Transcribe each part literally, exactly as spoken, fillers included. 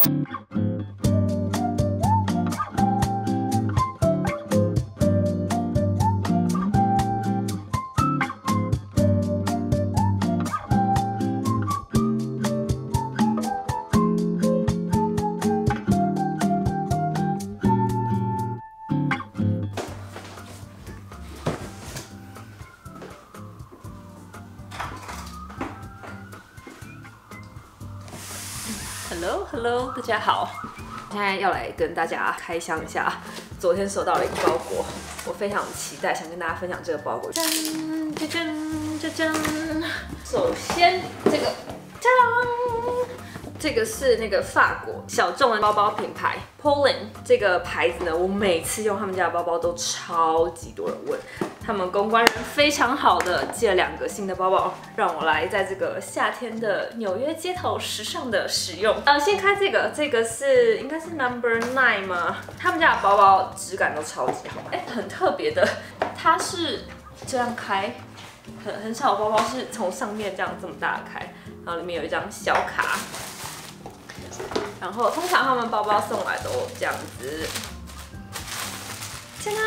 Hello Hello， 大家好，现在要来跟大家开箱一下，昨天收到了一个包裹，我非常期待，想跟大家分享这个包裹。짠짜잔짜잔，首先这个，짜란，这个是那个法国小众的包包品牌 Polène 这个牌子呢，我每次用他们家的包包都超级多人问。他们公关人非常好的寄了两个新的包包，让我来在这个夏天的纽约街头时尚的使用。呃，先开这个，这个是应该是 Number Nine 吗？他们家的包包质感都超级好，哎，很特别的，它是这样开，很很少的包包是从上面这样这么大的开，然后里面有一张小卡，然后通常他们包包送来都这样子，짜란。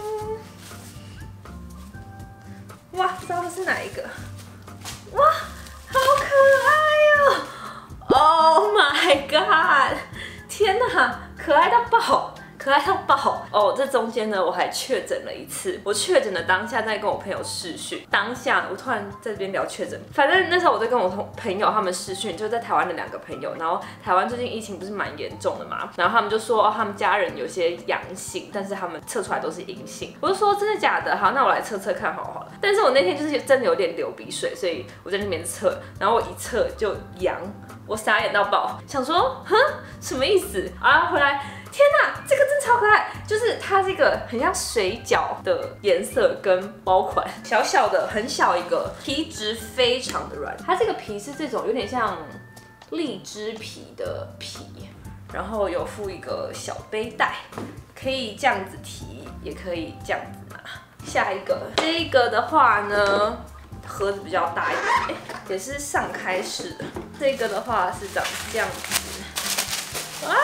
哇，不知道是哪一个？哇，好可爱哦 ！Oh my god！ 天哪，可爱到爆！可爱到爆哦！这中间呢，我还确诊了一次。我确诊的当下在跟我朋友视讯，当下我突然在这边聊确诊。反正那时候我在跟我同朋友他们视讯，就在台湾的两个朋友。然后台湾最近疫情不是蛮严重的嘛，然后他们就说哦，他们家人有些阳性，但是他们测出来都是阴性。我就说真的假的？好，那我来测测看好好了。但是我那天就是真的有点流鼻水，所以我在那边测，然后我一测就阳，我傻眼到爆，想说哼什么意思啊？回来。天哪，这个真超可爱！就是它这个很像水饺的颜色跟包款，小小的，很小一个，皮质非常的软。它这个皮是这种有点像荔枝皮的皮，然后有附一个小背带，可以这样子提，也可以这样子拿。下一个，这个的话呢，盒子比较大一点，也是上开式的。这个的话是长这样子，啊！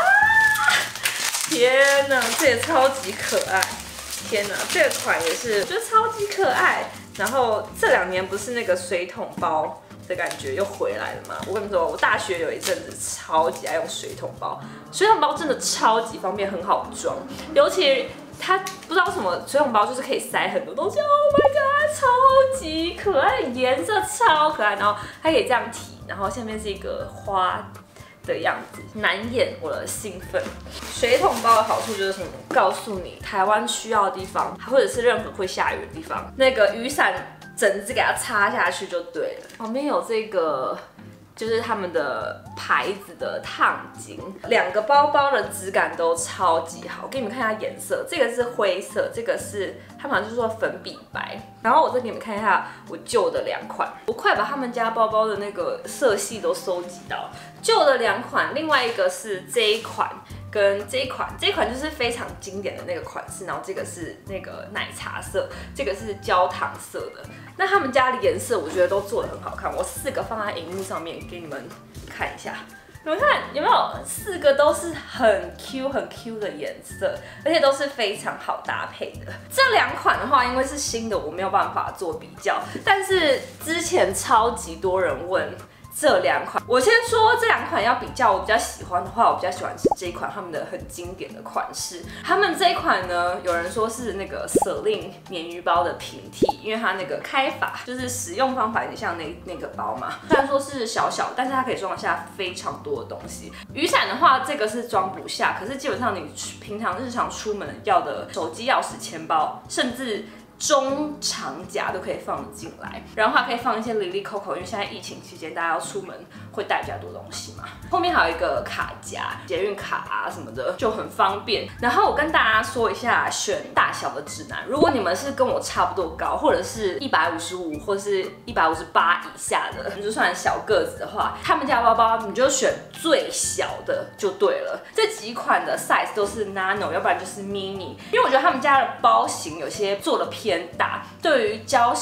天哪，这也超级可爱！天哪，这个款也是，我觉得超级可爱。然后这两年不是那个水桶包的感觉又回来了吗？我跟你说，我大学有一阵子超级爱用水桶包，水桶包真的超级方便，很好装，尤其它不知道为什么水桶包就是可以塞很多东西。Oh my god， 超级可爱，颜色超可爱，然后它可以这样提，然后下面是一个花的样子，难掩我的兴奋。水桶包的好处就是什么？告诉你，台湾需要的地方，或者是任何会下雨的地方，那个雨伞绳子给它插下去就对了。旁边有这个，就是他们的牌子的烫巾，两个包包的质感都超级好。给你们看一下颜色，这个是灰色，这个是他们好像就是说粉笔白。然后我再给你们看一下我旧的两款，我快把他们家包包的那个色系都收集到。旧的两款，另外一个是这一款跟这一款，这一款就是非常经典的那个款式，然后这个是那个奶茶色，这个是焦糖色的。那他们家的颜色我觉得都做得很好看，我四个放在荧幕上面给你们看一下。你们看有没有？四个都是很 Q 很 Q 的颜色，而且都是非常好搭配的。这两款的话，因为是新的，我没有办法做比较。但是之前超级多人问这两款，我先说这两款要比较，我比较喜欢的话，我比较喜欢是这一款他们的很经典的款式。他们这一款呢，有人说是那个 Celine 鲶鱼包的平替，因为它那个开法就是使用方法有点像那那个包嘛。虽然说是小小，但是它可以装得下非常多的东西。雨伞的话，这个是装不下，可是基本上你平常日常出门要的手机、钥匙、钱包，甚至中长夹都可以放进来，然后还可以放一些里里扣扣，因为现在疫情期间大家要出门会带比较多东西嘛。后面还有一个卡夹，捷运卡啊什么的就很方便。然后我跟大家说一下选大小的指南，如果你们是跟我差不多高，或者是一百五十五或是一百五十八以下的，你就算小个子的话，他们家包包你就选最小的就对了。这几款的 size 都是 nano， 要不然就是 mini， 因为我觉得他们家的包型有些做的偏大，对于娇小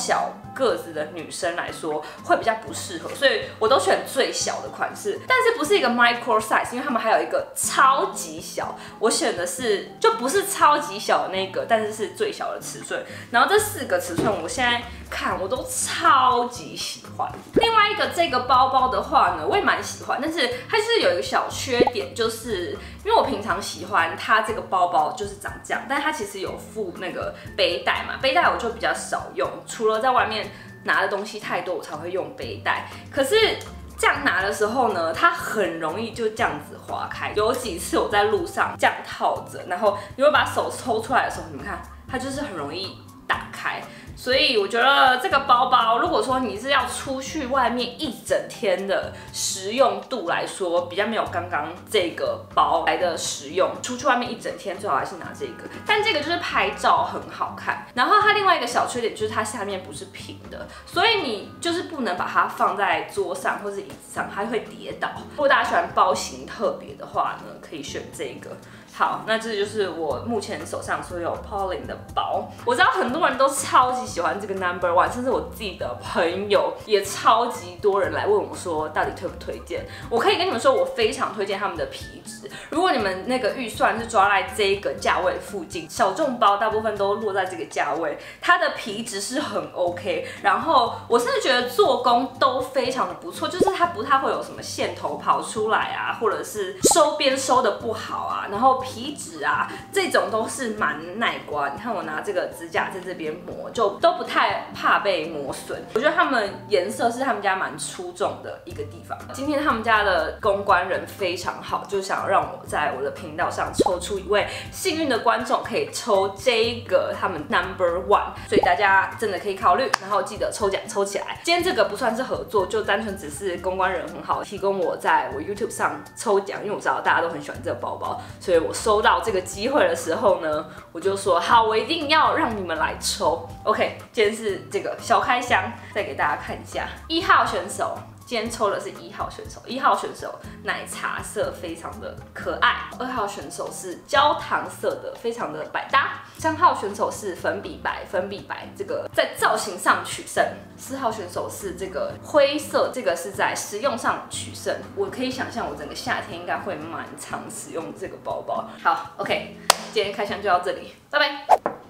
个子的女生来说会比较不适合，所以我都选最小的款式，但是不是一个 micro size， 因为他们还有一个超级小，我选的是就不是超级小的那个，但是是最小的尺寸。然后这四个尺寸，我现在看我都超级喜欢。另外一个这个包包的话呢，我也蛮喜欢，但是它就是有一个小缺点，就是因为我平常喜欢它这个包包就是长这样，但是它其实有附那个背带嘛，背带我就比较少用，除了在外面拿的东西太多，我才会用背带。可是这样拿的时候呢，它很容易就这样子滑开。有几次我在路上这样套着，然后你会把手抽出来的时候，你们看，它就是很容易打开。所以我觉得这个包包，如果说你是要出去外面一整天的实用度来说，比较没有刚刚这个包来的实用。出去外面一整天，最好还是拿这个。但这个就是拍照很好看。然后它另外一个小缺点就是它下面不是平的，所以你就是不能把它放在桌上或是椅子上，它会跌倒。如果大家喜欢包型特别的话呢，可以选这个。好，那这就是我目前手上所有 Pauline 的包。我知道很多人都超级喜欢这个 Number One， 甚至我自己的朋友也超级多人来问我说，到底推不推荐？我可以跟你们说，我非常推荐他们的皮质。如果你们那个预算是抓在这个价位附近，小众包大部分都落在这个价位，它的皮质是很 OK。然后我甚至觉得做工都非常的不错，就是它不太会有什么线头跑出来啊，或者是收边收的不好啊，然后皮质啊，这种都是蛮耐刮。你看我拿这个指甲在这边磨，就都不太怕被磨损。我觉得他们颜色是他们家蛮出众的一个地方。今天他们家的公关人非常好，就想让我在我的频道上抽出一位幸运的观众，可以抽这个他们 Number One， 所以大家真的可以考虑，然后记得抽奖抽起来。今天这个不算是合作，就单纯只是公关人很好，提供我在我 YouTube 上抽奖，因为我知道大家都很喜欢这个包包，所以我收到这个机会的时候呢，我就说好，我一定要让你们来抽。OK， 今天是这个小开箱，再给大家看一下一号选手。今天抽的是一号选手，一号选手奶茶色，非常的可爱。二号选手是焦糖色的，非常的百搭。三号选手是粉笔白，粉笔白这个在造型上取胜。四号选手是这个灰色，这个是在实用上取胜。我可以想象，我整个夏天应该会蛮常使用这个包包。好 ，OK， 今天开箱就到这里，拜拜。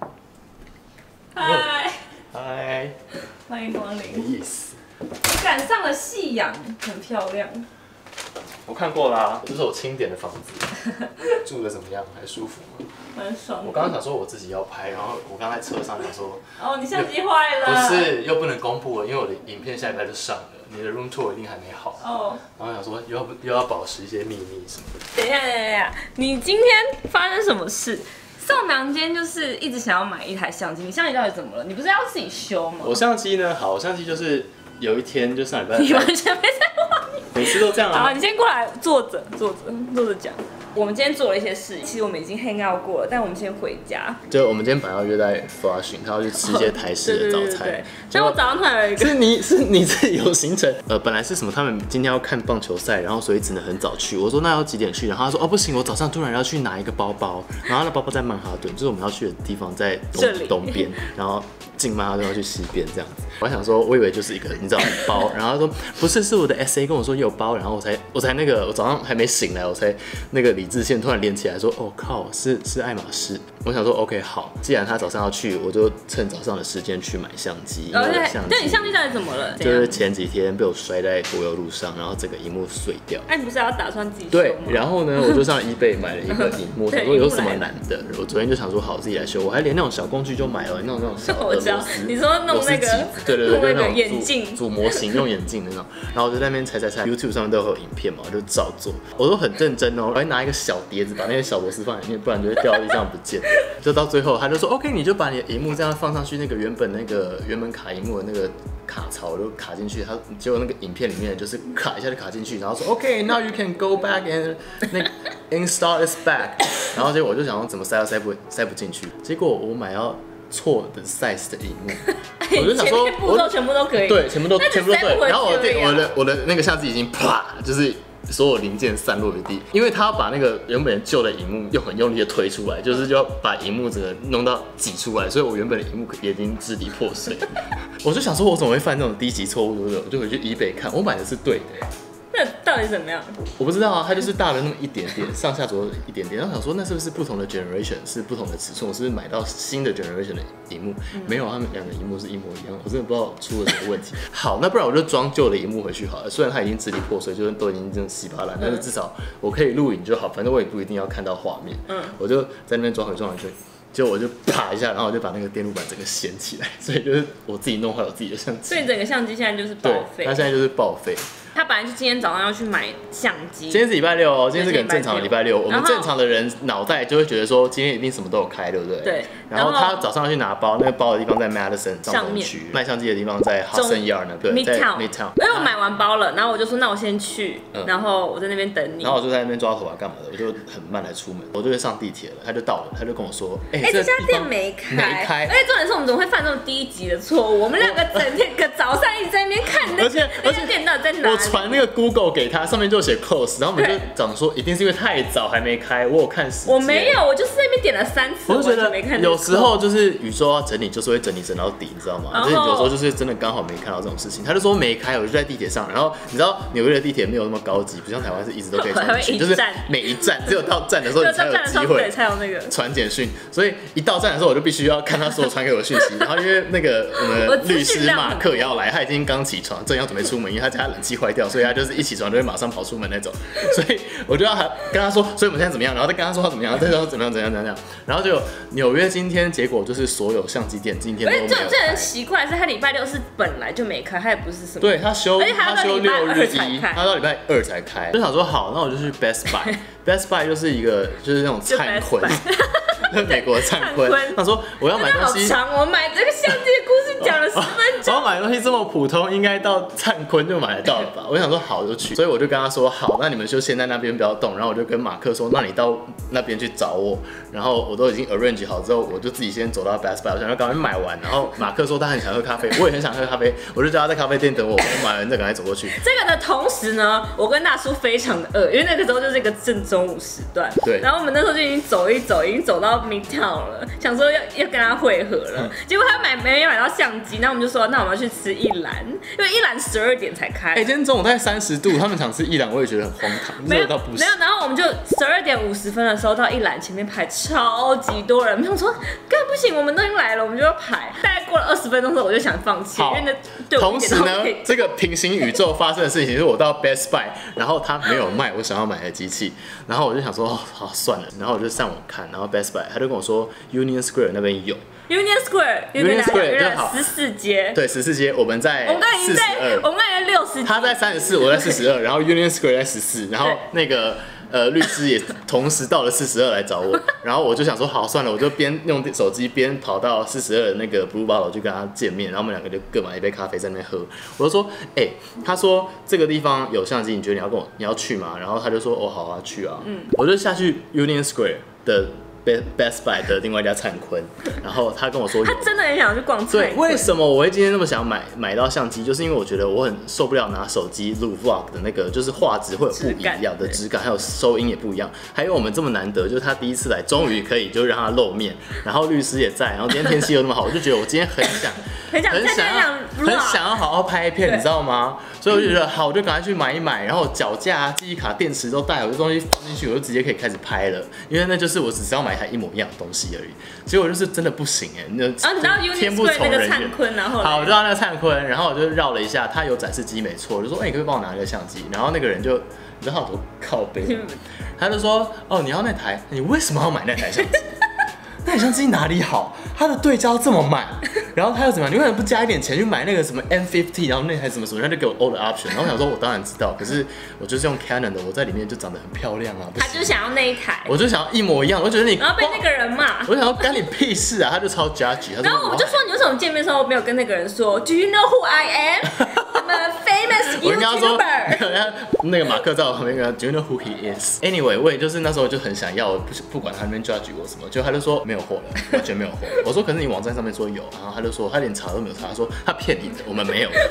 嗨， 嗨， 欢迎光临。 意思。 赶上了夕阳，很漂亮。 我看过啦，这是我清点的房子，住的怎么样？还舒服吗？ 蛮爽的。 我刚刚想说我自己要拍，然后我刚在车上想说， 哦，你相机坏了。 不是，又不能公布了，因为我的影片下礼拜就上了，你的 room tour 一定还没好。哦。然后想说又要又要保持一些秘密什么的。 等一下，等一下，你今天发生什么事？宋良今天就是一直想要买一台相机，你相机到底怎么了？你不是要自己修吗？ 我相机呢？好，我相机就是有一天就上礼拜， 你完全没在画面， 每次都这样啊。 好，你先过来坐着，坐着，坐着讲。我们今天做了一些事，其实我们已经 hang out 过了，但我们先回家。 就我们今天本来要约在 Flushing， 他要去吃一些台式的早餐。对， 所以我早上突然有一个， 是你是你自己有行程，呃，本来是什么？他们今天要看棒球赛，然后所以只能很早去。我说那要几点去？然后他说哦不行，我早上突然要去拿一个包包，然后那包包在曼哈顿，就是我们要去的地方在东东边，然后进曼哈顿要去西边这样子。我想说，我以为就是一个你知道包，然后他说不是，是我的 S A 跟我说有包，然后我才我才那个我早上还没醒来，我才那个理智线突然连起来说，哦靠，是是爱马仕。我想说 OK 好，既然他早上要去，我就趁早上的时间去买相机。因为我的相机， 对，你相机到底怎么了？ 就是前几天被我摔在柏油路上，然后整个荧幕碎掉。 哎、啊，你不是要打算自己修吗？ 对，然后呢，我就上 eBay 买了一个荧幕，想说有什么难的。我昨天就想说好自己来修，我还连那种小工具就买了，那种那种小我知道，你说弄那个， 对对对， 弄那个种眼镜， 组模型用眼镜的那种。然后我就在那边踩踩踩 ，YouTube 上面都会有影片嘛，我就照做。我都很认真哦，我还拿一个小碟子把那些小螺丝放在里面，不然就会掉到地上不见。就到最后，他就说 OK， 你就把你的荧幕这样放上去，那个原本那个原本卡荧幕的那个卡槽我就卡进去。他结果那个影片里面就是卡一下就卡进去，然后说 OK，now、okay, you can go back and 那个 install this back。然后结果我就想说怎么塞都塞不塞不进去，结果我买到错的 size 的荧幕，我就想说步骤全部都可以， 对，全部都全部都对。然后我的啊、 我的我的那个相机已经啪，就是所有零件散落一地，因为他要把那个原本旧的荧幕又很用力的推出来，就是就要把荧幕整个弄到挤出来，所以我原本的荧幕也已经支离破碎。我就想说，我怎么会犯这种低级错误，对不对？我就回去eBay看，我买的是对的。 那到底怎么样？ 我不知道啊，它就是大了那么一点点，上下左右一点点。然后想说，那是不是不同的 generation 是不同的尺寸？我是不是买到新的 generation 的荧幕？嗯、没有，他们两个荧幕是一模一样。我真的不知道出了什么问题。好，那不然我就装旧的荧幕回去好了。虽然它已经支离破碎，就是都已经这种稀巴烂，但是至少我可以录影就好。反正我也不一定要看到画面。嗯，我就在那边装回装回去。结果我就啪一下，然后我就把那个电路板整个掀起来，所以就是我自己弄坏我自己的相机。 所以整个相机现在就是报废。 它现在就是报废。 他本来就今天早上要去买相机， 今天是礼拜六哦，今天是个很正常的礼拜六。我们正常的人脑袋就会觉得说，今天一定什么都有开，对不对？ 对。 然后他早上要去拿包，那个包的地方在 Madison 上东区，卖相机的地方在 Hudson Yard 那边，在 Midtown。 因为我买完包了，然后我就说那我先去，然后我在那边等你。 然后我就在那边抓头发干嘛的，我就很慢来出门，我就会上地铁了，他就到了，他就跟我说， 哎，这家店没开，没开。而且重点是我们怎么会犯这种低级的错误？我们两个整天个早上一直在那边看那那家店到底在哪里？ 我传那个 Google。给他上面就写 close， 然后我们就讲说一定是因为太早还没开，我有看时间。 我没有，我就是在那边点了三次， 我就觉得有时候就是宇宙要整理，就是会整理整到底，你知道吗？就是有时候就是真的刚好没看到这种事情。他就说没开，我就在地铁上，然后你知道纽约的地铁没有那么高级，不像台湾是一直都可以传讯，就是每一站只有到站的时候你才有机会才有那个传简讯，所以一到站的时候我就必须要看他所有传给我的讯息，然后因为那个我们律师马克也要来，他已经刚起床，正要准备出门，因为他家冷气坏掉，所以他就是一起床就会马上跑出门那种，所以我就要跟他说，所以我们现在怎么样，然后再跟他说他怎么样，再说怎么样怎么样怎么样，然后就纽约今天结果就是所有相机店今天都没有开。 这这很奇怪，是他礼拜六是本来就没开，他也不是什么， 对他休他休六日一，他到礼拜二才开，就想说好，那我就去 Best Buy，Best Buy 就是一个就是那种灿坤。美国灿坤，他说我要买东西， 好长，我买这个相机的故事讲了十分钟。 我要买东西这么普通，应该到灿坤就买得到了吧？我想说好就去，所以我就跟他说好，那你们就先在那边不要动。然后我就跟马克说，那你到那边去找我。然后我都已经 arrange 好之后，我就自己先走到 Best Buy， 我想要赶快买完。然后马克说他很想喝咖啡，我也很想喝咖啡，我就叫他在咖啡店等我，我买完再赶快走过去。 这个的同时呢，我跟大叔非常的饿，因为那个时候就是一个正中午时段。 对。 然后我们那时候就已经走一走，已经走到 Midtown 了。想说要要跟他会合了，结果他买没买到相机，那我们就说那我们要去吃一兰，因为一兰十二点才开。 哎、欸，今天中午大概三十度，他们想吃一兰，我也觉得很荒唐，热到不行。 没有，然后我们就十二点五十分的时候到一兰前面排超级多人，我们说干不行，我们都已经来了，我们就要排。大概过了二十分钟之后，我就想放弃，因为那对我同时呢，这个平行宇宙发生的事情是我到 Best Buy， 然后他没有卖我想要买的机器，然后我就想说哦好算了，然后我就上网看，然后 Best Buy 他就跟我说 Union Square 那边有 Union Square，Union Square 就好， 十四街， 对，十四街，我们在四十二， 我们刚才六十， 他在三十四，我在四十二，然后 Union Square 在十四，然后那个呃律师也同时到了四十二来找我，然后我就想说好算了，我就边用手机边跑到四十二的那个 Blue Bottle 去跟他见面，然后我们两个就各买一杯咖啡在那边喝，我就说哎、欸，他说这个地方有相机，你觉得你要跟我你要去吗？然后他就说哦好啊去啊，嗯，我就下去 Union Square 的。Best Buy 的另外一家灿坤，然后他跟我说， 他真的很想去逛灿坤。 对，为什么我会今天那么想买买到相机？就是因为我觉得我很受不了拿手机录 vlog 的那个，就是画质会有不一样的质感，还有收音也不一样。还有我们这么难得，就是他第一次来，终于可以就让他露面，然后律师也在，然后今天天气又那么好，我就觉得我今天很想很想很想要很想要好好拍片，你知道吗？所以我就觉得好，我就赶快去买一买，然后脚架、记忆卡、电池都带，我这东西放进去，我就直接可以开始拍了。因为那就是我只是要买一台一模一样的东西而已。结果就是真的不行哎，那啊，你知道 Union Square 那个灿坤，然后好，我知道那个灿坤，然后我就绕了一下，他有展示机没错，我就说哎、欸，你可不可以帮我拿一个相机？然后那个人就你知道他有多靠背，他就说哦，你要那台，你为什么要买那台相机？那台相机哪里好？它的对焦这么慢，然后他又怎么样？你为什么不加一点钱去买那个什么 M 五十， 然后那台什么什么，他就给我 all the option。然后我想说，我当然知道，可是我就是用 Canon 的，我在里面就长得很漂亮啊。 他就想要那一台， 我就想要一模一样。我觉得你， 然后被那个人骂， 我想要干你屁事啊！他就超 judgy。 然后我就说，你为什么见面的时候没有跟那个人说 ，Do you know who I am？I'm a famous YouTuber。我跟他说，那个马克在我旁边跟他 ，Do you know who he is？Anyway， 我也就是那时候就很想要，不不管他那边 judge 我什么，就他就说没有货了，完全没有货。我说可是你网站上面说有，然后他就说他连查都没有查，他说他骗你的，我们没有。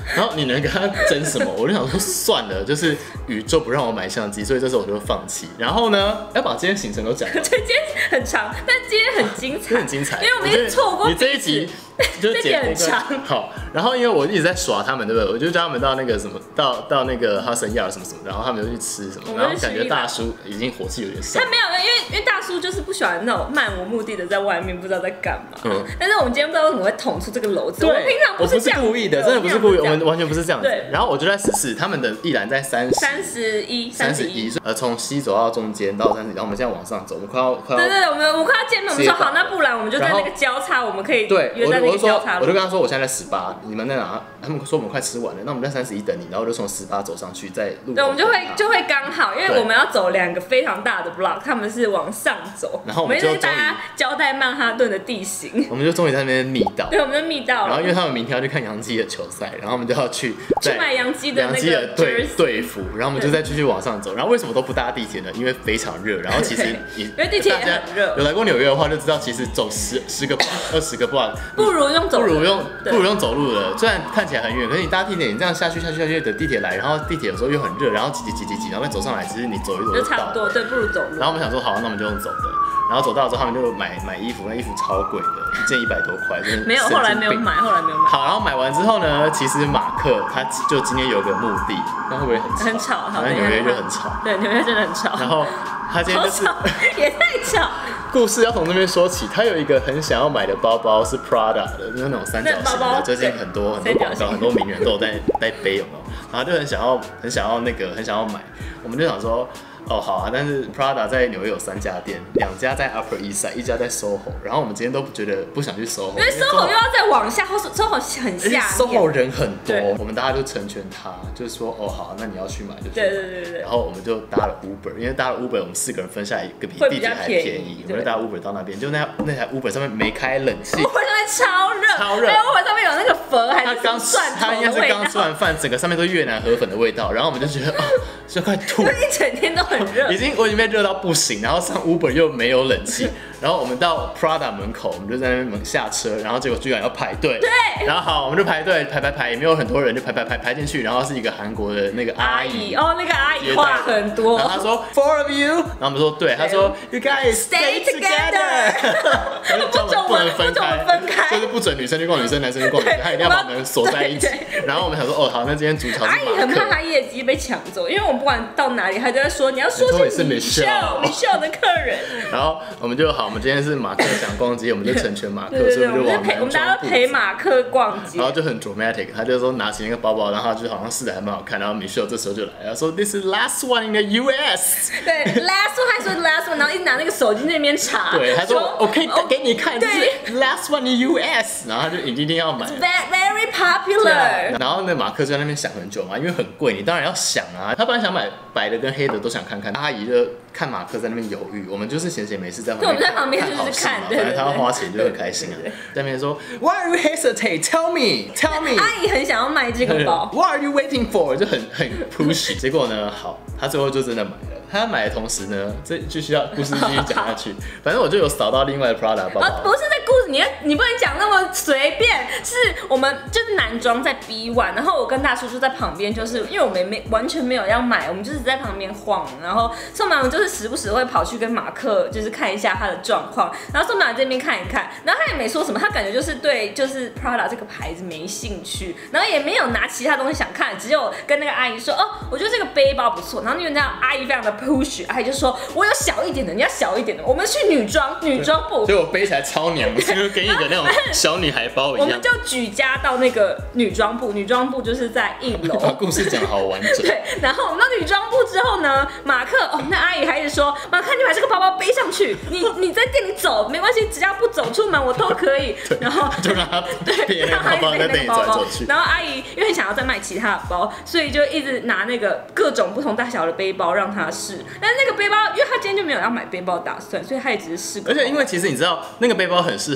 然后你能跟他争什么？我就想说算了，就是宇宙不让我买相机，所以这次我就放弃。然后呢，要把今天行程都讲完。 对，今天很长，但今天很精彩， 很精彩， 因为我们一直错过你这一集。就这点很长。 好，然后因为我一直在耍他们，对不对？我就叫他们到那个什么，到到那个哈森亚什么什么，然后他们就去吃什么，然后感觉大叔已经火气有点上。 他没有，因为因为大叔就是不喜欢那种漫无目的的在外面不知道在干嘛。嗯。但是我们今天不知道为什么会捅出这个篓子，我们平常不是这样，我不是故意的，真的不是故意，我们完全不是这样子。 对。 然后我就在试试他们的一栏在三十、 三十一、 三十一，呃，从西走到中间到三十，然后我们现在往上走，我们快要快要。 对对对，我们我们快要见面，我们说好，那不然我们就在那个交叉，我们可以约在那个交叉。 我就跟他说我现在在十八，你们在哪？他们说我们快吃完了，那我们在三十一等你，然后就从十八走上去，在路。 对，我们就会就会刚好，因为我们要走两个非常大的 block， 他们是往上走， 然后我们就跟大家交代曼哈顿的地形， 我们就终于在那边密到。 对，我们就密到了。 然后因为他们明天要去看洋基的球赛，然后我们就要去去买洋基的那个队队服，然后我们就再继续往上走。然后为什么都不搭地铁呢？因为非常热，然后其实你因为地铁也很热， 有来过纽约的话就知道，其实走十十个 block、二十个 block， 不如用走， 不如用不如用走路的。虽然看起来很远，可是你搭地铁，你这样下去下去下去等地铁来，然后地铁有时候又很热，然后挤挤挤挤挤，然后再走上来，其实你走一走就差不多，对，不如走路。 然后我们想说，好，那我们就用走的。然后走到之后，他们就买买衣服，那衣服超贵的，一件一百多块，真的没有，后来没有买，后来没有买。 好，然后买完之后呢，其实马克他就今天有个目的，那会不会很吵？ 很吵，好像纽约就很吵。 对，纽约真的很吵。 然后他今天就是也太吵。 故事要从这边说起，他有一个很想要买的包包是 Prada 的，就是那种三角形的，最近很多很多广告，很多名人都有在在背，有没有？然后就很想要很想要那个很想要买，我们就想说。哦，好啊，但是 Prada 在纽约有三家店，两家在 Upper East Side， 一家在 SoHo。然后我们今天都觉得不想去 SoHo， 因为 SoHo 又要再往下，或 SoHo 很下面 ，SoHo 人很多，我们大家就成全他，就是说哦好，那你要去买就去买。 对对对对。 然后我们就搭了 Uber， 因为搭了 Uber， 我们四个人分下来一个比地铁还便宜，我们就搭 Uber 到那边，就那那台 Uber 上面没开冷气 ，Uber 上面超热， 超热， 哎 ，Uber 上面有那个粉还是刚蒜头他应该是刚吃完饭，整个上面都越南河粉的味道，然后我们就觉得哦，就快吐， 一整天都很热， 已经我已经被热到不行，然后上 Uber 又没有冷气，然后我们到 Prada 门口，我们就在那边门下车，然后结果居然要排队， 对， 然后好，我们就排队排排排，也没有很多人，就排排排排进去，然后是一个韩国的那个阿姨， 哦，那个阿姨话很多， 然后她说 Four of you， 然后我们说对，她说 You guys stay together， 不准不能分开， 分开， 就是不准女生去逛女生，男生去逛女生，她一定要把门锁在一起。然后我们想说哦好，那今天主角是马克。 阿姨很怕她业绩被抢走，因为我们不管到哪里，她就在说你要说是 Michelle Michelle 的客人。 然后我们就好，我们今天是马克想逛街，我们就成全马克，所以我们就往我们大家都陪马克逛街， 然后就很 dramatic， 他就说拿起那个包包，然后他就好像试的还蛮好看，然后 Michelle 这时候就来了，说 This is last one in the U S。 对 ，last one 还说 last one， 然后一直拿那个手机那边查， 对，他说我可以给你看，这是 last one in U S， 然后他就一定要买 ，very popular。 然后那马克就在那边想很久嘛，因为很贵，你当然要想啊。他本来想买白的跟黑的都想看看，阿姨就看马克在那边犹豫，我们就是闲闲没事在旁边， 对，我们在旁边就是看， 反正他要花钱就很开心啊。在那边说 Why are you hesitate? Tell me, tell me。 阿姨很想要买这个包 ，What are you waiting for？ 就很很 push。结果呢，好，他最后就真的买了。他买的同时呢，这就需要故事继续讲下去。反正我就有扫到另外的 Prada 包包。 啊，不是在故事，你你不能讲那么随便。是我们就是男装在 B 一，然后我跟大叔就在旁边，就是因为我们没完全没有要买，我们就是在旁边晃。然后宋马文就是时不时会跑去跟马克就是看一下他的状况，然后宋马文这边看一看，然后他也没说什么，他感觉就是对就是 Prada 这个牌子没兴趣，然后也没有拿其他东西想看，只有跟那个阿姨说哦，我觉得这个背包不错。然后因为那样阿姨非常的 push， 阿姨就说我有小一点的，你要小一点的，我们去女装女装部， 所以我背起来超娘，就跟一个那种小女孩包一样。 我们就举家到那个女装部，女装部就是在一楼。 把故事讲好完整。 对，然后我们到女装部之后呢，马克哦，那阿姨还一直说，马克你把这个包包背上去，你你在店里走没关系，只要不走出门我都可以。然后就让他背那个包包在店里走来走去。 然后阿姨因为想要再卖其他的包，所以就一直拿那个各种不同大小的背包让他试。但是那个背包，因为他今天就没有要买背包打算，所以他也只是试。 而且因为其实你知道，那个背包很适合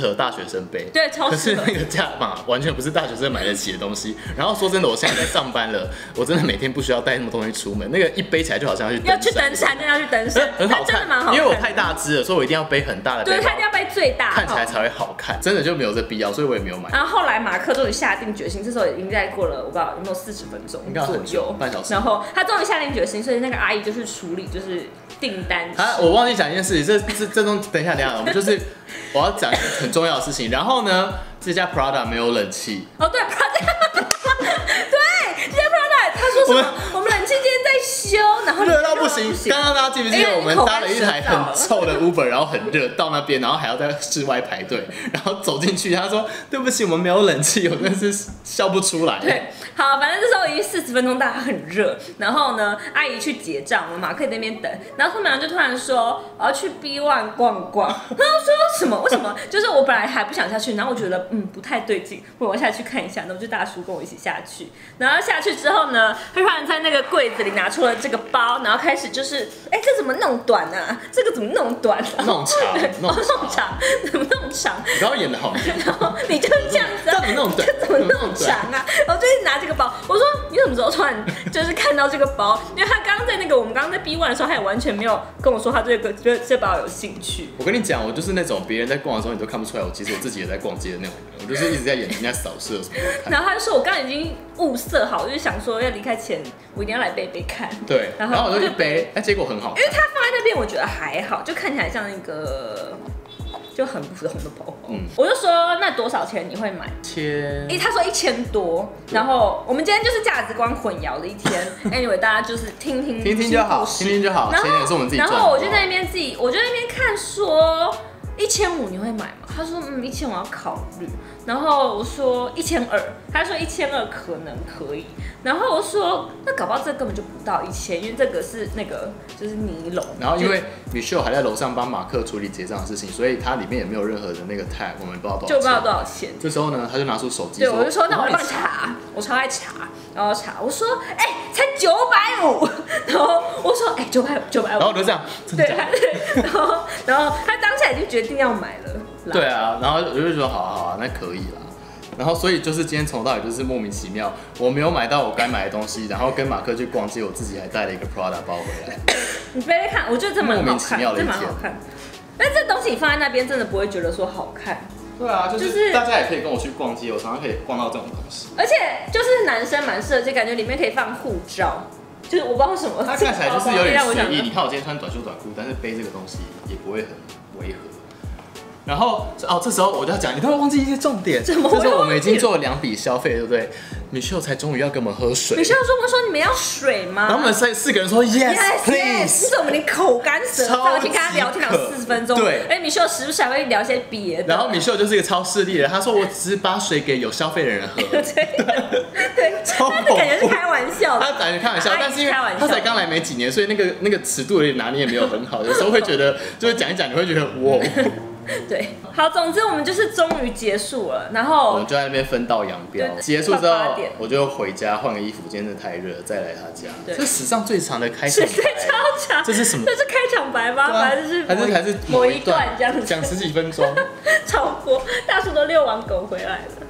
合大学生背， 对，超适合。 可是那个价码完全不是大学生买得起的东西。然后说真的，我现在在上班了，我真的每天不需要带那么多东西出门，那个一背起来就好像要去要去登山，真的要去登山， 很好看， 真的蛮好看。 因为我太大只了，所以我一定要背很大的背包， 对，他一定要背最大， 看起来才会好看。真的就没有这必要，所以我也没有买。 然后后来马克终于下定决心，这时候已经在过了我不知道有没有四十分钟左右， 半小时。 然后他终于下定决心，所以那个阿姨就是处理就是订单。 啊，我忘记讲一件事情，这这这种等一下等一下，我们就是我要讲一个很重要的事情。然后呢，这家 Prada 没有冷气。 哦，对 ，Prada， 对，这家 Prada 他说什么？我们冷气今天在修，然后热到不行。刚刚大家记不记得我们搭了一台很臭的 Uber， 然后很热，到那边然后还要在室外排队，然后走进去，他说对不起，我们没有冷气，我真的是笑不出来。 对，好，反正这时候已经四十分钟，大家很热。然后呢，阿姨去结账，我们马克在那边等，然后后面就突然说我要去 B one 逛逛，然后说什么？为什么？就是我本来还不想下去，然后我觉得嗯不太对劲，我要下去看一下，然后就大叔跟我一起下去。然后下去之后呢，他突然在那个柜子里拿出了这个包，然后开始就是，哎，这怎么弄短啊？这个怎么弄短？ 弄长， 弄长，怎么弄长？ 你刚刚演的好， 然后你就这样子， 这怎么弄短？ 怎么弄长啊？然后就一直拿这个包，我说你什么时候突然就是看到这个包？因为他刚刚在那个我们刚刚在 B one 的时候，他也完全没有跟我说他对这个这这包有兴趣。 我跟你讲，我就是那种别人在逛的时候你都看不出来，我其实我自己也在逛街的那种人，我就是一直在演人家扫射什么的。 然后他就说我刚刚已经物色好，就是想说要离开前我一定要来背背看。 对，然后我就去背，哎，结果很好看， 因为他放在那边我觉得还好，就看起来像那个。就很普通的包包，嗯，我就说那多少钱你会买？ 千， 哎，他说一千多，然后我们今天就是价值观混淆的一天。Anyway， 大家就是听听听听就好，听听就好，钱也是我们自己赚的。 然后我就在那边自己，我就在那边看说一千五你会买吗？他说嗯一千我要考虑。然后我说一千二，他说一千二可能可以。然后我说那搞不好这根本就不到一千，因为这个是那个就是尼龙。 然后因为 Michelle 还在楼上帮马克处理结账的事情，所以它里面也没有任何的那个 tag， 我们不知道多少钱， 就不知道多少钱。 这时候呢，他就拿出手机， 对，我就说那我帮你查，我超爱查，然后查，我说哎、欸、才九百五，然后我说哎九百五九百五， 然后我就这样， 对对，然后然后他当下已经决定要买了。 对啊，然后我就说好啊好啊，那可以啦。然后所以就是今天从头到尾就是莫名其妙，我没有买到我该买的东西，然后跟马克去逛街，我自己还带了一个 Prada 包回来。 你背背看，我觉得这蛮好看，这蛮好看。但这东西你放在那边真的不会觉得说好看。 对啊，就是大家也可以跟我去逛街，我常常可以逛到这种东西。 而且就是男生蛮适合，就感觉里面可以放护照。就是我不知道为什么， 它看起来就是有点随意。你看我今天穿短袖短裤，但是背这个东西也不会很违和。然后哦，这时候我就要讲，你都会忘记一些重点。 怎么会忘记？ 这时候我们已经做了两笔消费，对不对？Michelle 才终于要跟我们喝水。 Michelle 说：“我们说你们要水吗？” 然后我们四四个人说 ：“Yes, please。” 其实我们连口干舌燥，已经跟他聊天聊四十分钟。 对。 哎 ，Michelle 时不时还会聊一些别的。 然后 Michelle 就是一个超势利的人，他说：“我只是把水给有消费的人喝。” 对对， 超恐怖。感觉是开玩笑的。 他感觉开玩笑，但是因为他才刚来没几年，所以那个那个尺度有点拿捏也没有很好，有时候会觉得就是讲一讲，你会觉得哇。 对，好，总之我们就是终于结束了，然后我们就在那边分道扬镳。结束之后，我就回家换个衣服，今天真的太热了，再来他家。这是史上最长的开场白， 超长。 这是什么？ 这是开场白吗？还是还是还是某一段这样子， 讲十几分钟， 超过大叔都遛完狗回来了。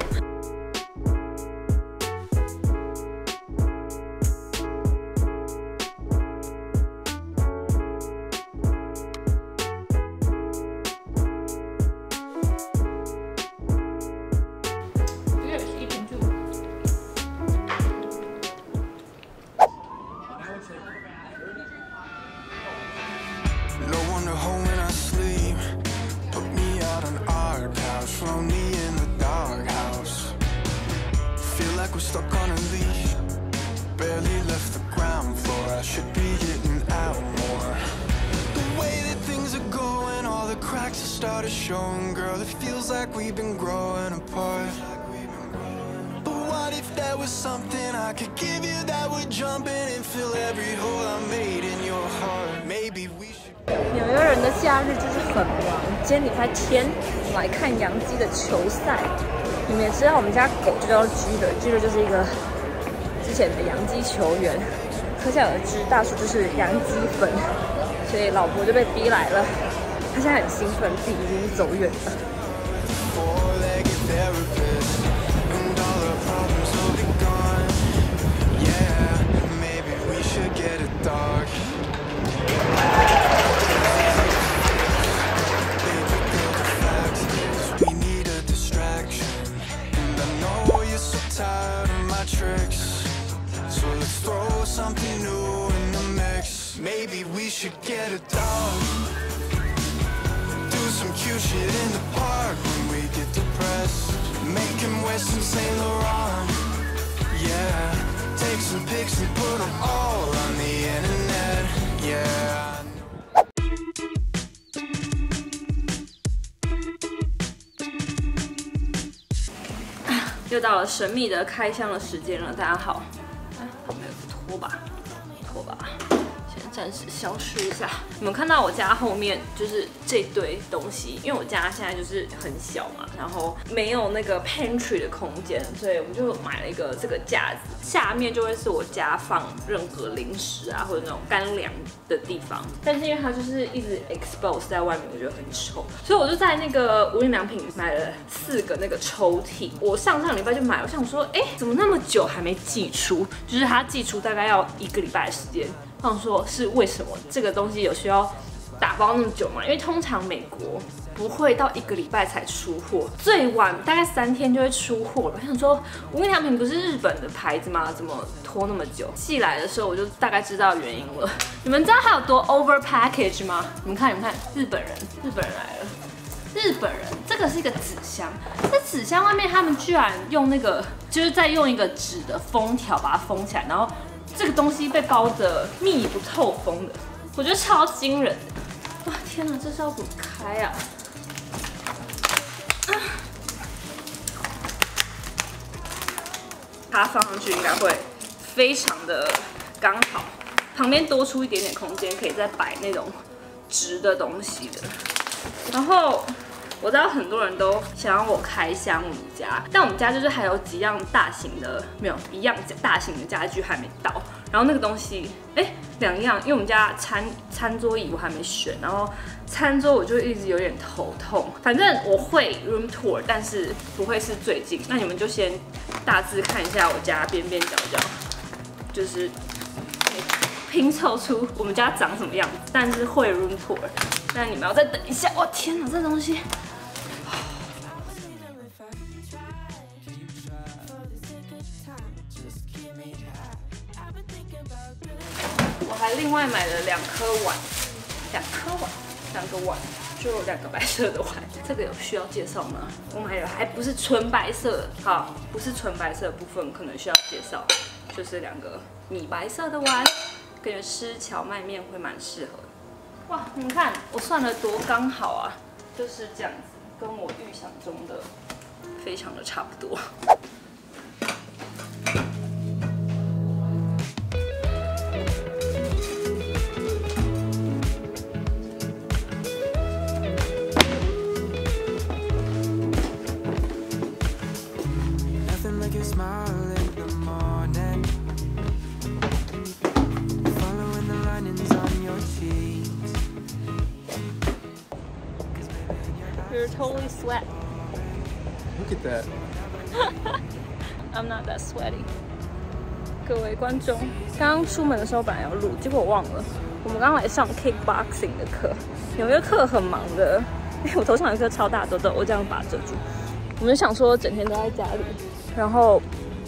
We're stuck on a leash, barely left the ground floor. I should be getting out more. The way that things are going, all the cracks have started showing. Girl, it feels like we've been growing apart. But what if there was something I could give you that would jump in and fill every hole I made in your heart? Maybe we should. 纽约人的假日就是很忙。今天礼拜天，我们来看洋基的球赛。你们也知道我们家狗就叫 Giller，Giller 就是一个之前的洋基球员，可想而知，大叔就是洋基粉，所以老婆就被逼来了。他现在很兴奋，自己已经走远了。 with a four-legged therapist, and all our problems will be gone. Yeah, maybe we should get a dog. Baby girl, the fact is we need a distraction, and I know you're so tired of my tricks. So let's throw something new in the mix. Maybe we should get a dog. Do some cute shit in the park when we get depressed. Make him wear some Saint Laurent. Yeah, take some pics and put them all on the internet. Yeah. 又到了神秘的开箱的时间了，大家好。哎，没有拖把，拖把，先暂时消失一下。你们看到我家后面就是这堆东西，因为我家现在就是很小嘛，然后没有那个 pantry 的空间，所以我们就买了一个这个架子，下面就会是我家放任何零食啊或者那种干粮的地方。但是因为它就是一直 expose 在外面，我觉得很丑，所以我就在那个无印良品买了四个那个抽屉。我上上礼拜就买了，我想说，哎、欸，怎么那么久还没寄出？就是它寄出大概要一个礼拜的时间。我想说，是为什么这个东西有需要打包那么久嘛？因为通常美国不会到一个礼拜才出货，最晚大概三天就会出货了。我想说，无印良品不是日本的牌子吗？怎么拖那么久？寄来的时候我就大概知道原因了。你们知道它有多 over package 吗？你们看，你们看，日本人，日本人来了。日本人，这个是一个纸箱，这纸箱外面他们居然用那个，就是在用一个纸的封条把它封起来，然后这个东西被包得密不透风的，我觉得超惊人的。哇，天哪，这是要怎么开啊？啊，它放上去应该会非常的刚好，旁边多出一点点空间，可以再摆那种直的东西的。然后我知道很多人都想要我开箱我们家，但我们家就是还有几样大型的，没有一样大型的家具还没到。然后那个东西，哎，两样，因为我们家餐餐桌椅我还没选，然后餐桌我就一直有点头痛。反正我会 room tour， 但是不会是最近。那你们就先大致看一下我家边边角角，就是拼凑出我们家长什么样子，但是会 room tour。那你们要再等一下，哇天哪，这东西！我还另外买了两颗碗，两颗碗，两个碗，就两个白色的碗。这个有需要介绍吗？我买的还不是纯白色，好，不是纯白色的部分可能需要介绍，就是两个米白色的碗，感觉吃荞麦面会蛮适合的。哇，你们看我算的多刚好啊，就是这样子，跟我预想中的非常的差不多。 Nothing like your smile in the morning, following the linings on your cheeks. You're totally sweat. Look at that. I'm not that sweaty. 各位观众，刚刚出门的时候本来要录，结果我忘了。我们刚来上 kickboxing 的课，有一个课很忙的，因为我头上有一颗超大痘痘，我这样把它遮住。我们就想说整天都在家里，然后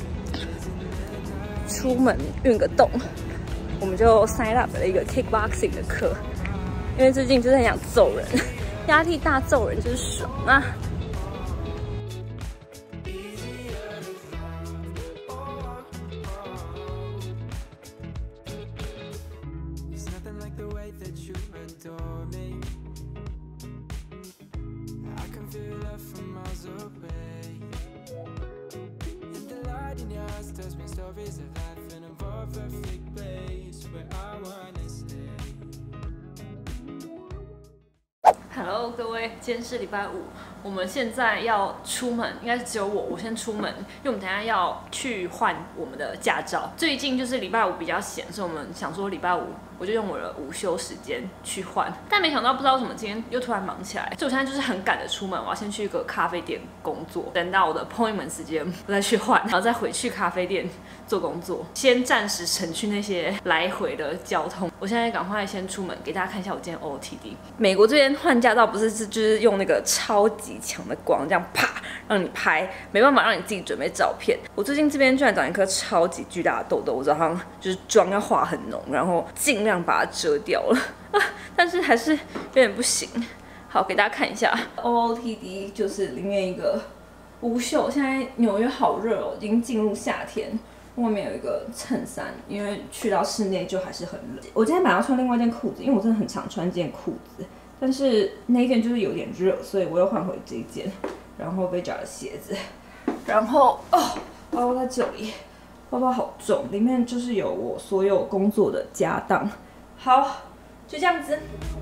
出门运个动，我们就 sign up 了一个 kickboxing 的课，因为最近就是很想揍人。压力大揍人就是爽啊！Hello， 各位，今天是礼拜五，我们现在要出门，应该是只有我，我先出门，因为我们等一下要去换我们的驾照。最近就是礼拜五比较闲，所以我们想说礼拜五我就用我的午休时间去换。但没想到不知道为什么今天又突然忙起来，所以我现在就是很赶着出门，我要先去一个咖啡店工作，等到我的 appointment 时间我再去换，然后再回去咖啡店做工作，先暂时省去那些来回的交通。我现在赶快先出门，给大家看一下我今天 O O T D。美国这边换驾照不是是就是用那个超级强的光，这样啪让你拍，没办法让你自己准备照片。我最近这边居然长一颗超级巨大的痘痘，我早上就是妆要化很浓，然后尽量把它遮掉了，啊，但是还是有点不行。好，给大家看一下 O O T D， 就是里面一个无袖。现在纽约好热哦，已经进入夏天。外面有一个衬衫，因为去到室内就还是很冷。我今天本来要穿另外一件裤子，因为我真的很常穿这件裤子，但是那一件就是有点热，所以我又换回这一件。然后Veja的鞋子，然后哦，包包在这里，包包好重，里面就是有我所有工作的家当。好，就这样子。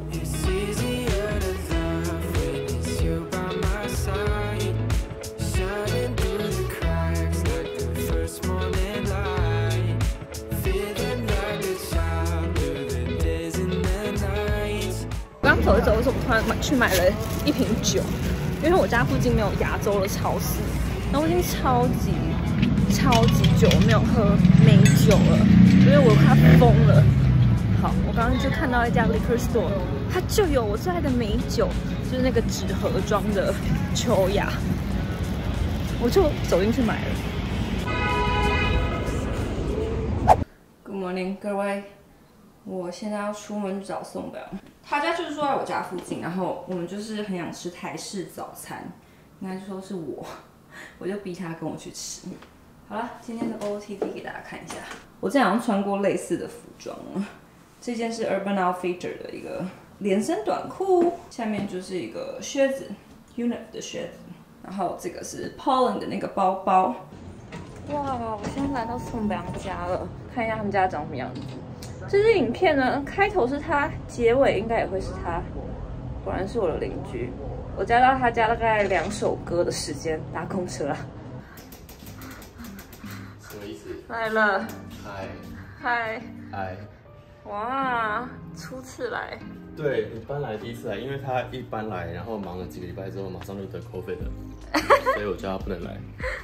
刚走一走的时候，我突然买去买了一瓶酒，因为我家附近没有亚洲的超市，然后我已经超级超级久没有喝美酒了，因为我快疯了。好，我刚刚就看到一家 liquor store， 它就有我最爱的美酒，就是那个纸盒装的秋雅，我就走进去买了。Good morning， 各位，我现在要出门去找宋表。他家就是住在我家附近，然后我们就是很想吃台式早餐，应该就说是我，我就逼他跟我去吃。好了，今天的 O O T D 给大家看一下，我之前好像穿过类似的服装，这件是 Urban Outfitter 的一个连身短裤，下面就是一个靴子 ，Unif 的靴子，然后这个是 Pollen 的那个包包。哇，我现在来到宋表家了，看一下他们家长什么样子。这支影片呢，开头是他，结尾应该也会是他。果然是我的邻居。我家到他家大概两首歌的时间，搭公车啊。 什么意思？ 来了。 嗨。 嗨。 嗨。 哇，初次来。 对，你搬来第一次来，因为他一搬来，然后忙了几个礼拜之后，马上就得 COVID 了，所以我叫他不能来。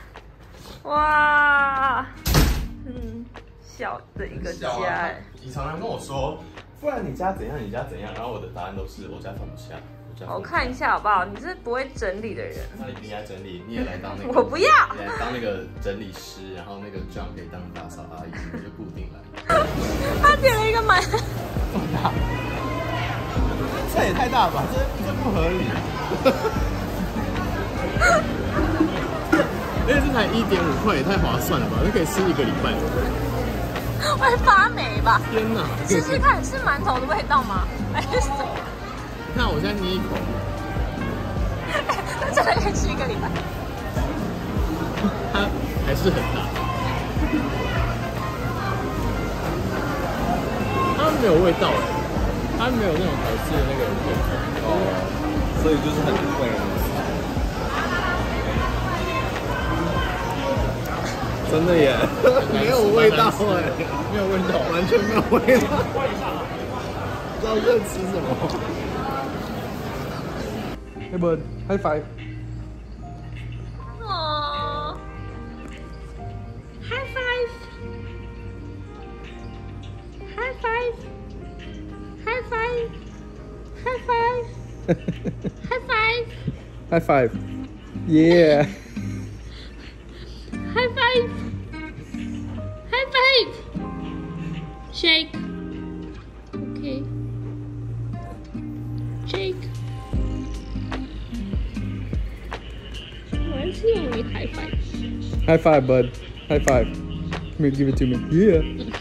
哇，嗯。小的一个家哎、啊， 你常常跟我说，不然你家怎样，你家怎样，然后我的答案都是我家放不下。我, 家放不下我看一下好不好？你是不会整理的人。 那你来整理，你也来当那个。 我不要。 你来当那个整理师，然后那个 John 可以当打扫阿姨，你就固定来。 他点了一个蛮这么大，这也太大吧？这这不合理。而且这才一点五块，也太划算了吧？这可以吃一个礼拜。 会发霉吧？ 天哪！ 试试看，是馒头的味道吗？还是什么？ 你看我现在捏一口， 那真的可以吃一个礼拜。 它还是很大，它没有味道哎，它没有那种好吃的那个味道哦，所以就是很贵的。真的耶，没有味道哎，没有味道，完全没有味道。不知道在吃什么。Hey bud, high five. 哦 ，high five, high five, high five, high five, high five, high five. Yeah. High five! High five! Shake. Okay. Shake. Why is he only high five? High five, bud. High five. Come here, give it to me. Yeah.